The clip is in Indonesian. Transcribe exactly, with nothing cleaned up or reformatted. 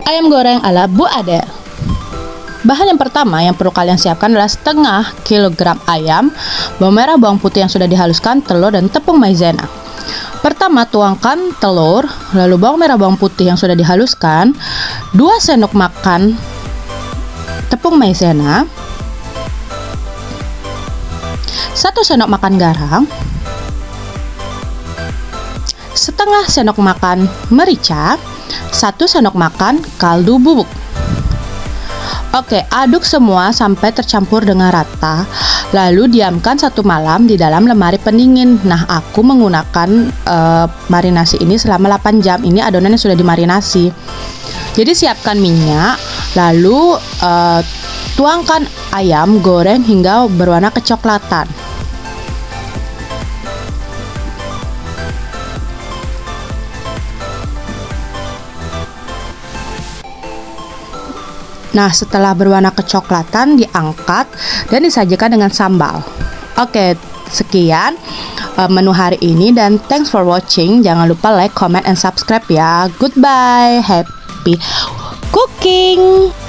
Ayam goreng ala Bu Ade. Bahan yang pertama yang perlu kalian siapkan adalah setengah kilogram ayam, bawang merah, bawang putih yang sudah dihaluskan, telur, dan tepung maizena. Pertama, tuangkan telur, lalu bawang merah, bawang putih yang sudah dihaluskan, dua sendok makan tepung maizena, satu sendok makan garam, setengah sendok makan merica, satu sendok makan kaldu bubuk. Oke, aduk semua sampai tercampur dengan rata. Lalu diamkan satu malam di dalam lemari pendingin. Nah, aku menggunakan uh, marinasi ini selama delapan jam. Ini adonan yang sudah dimarinasi. Jadi siapkan minyak, lalu uh, tuangkan ayam goreng hingga berwarna kecoklatan. Nah, setelah berwarna kecoklatan diangkat dan disajikan dengan sambal. Oke, sekian uh, menu hari ini dan thanks for watching. Jangan lupa like, comment, and subscribe ya. Goodbye, happy cooking.